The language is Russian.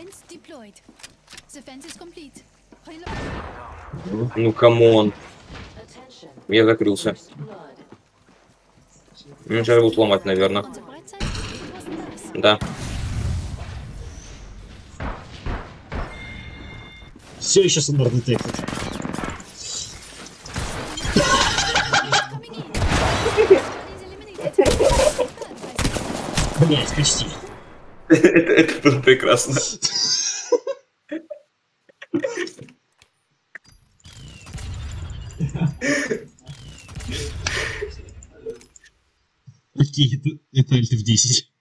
Ну, камон. Я закрылся. Ну, сейчас будут ломать, наверное. Да. Все еще Sonar Detected. Блять, почти. Это было прекрасно. Окей, это Alt F10.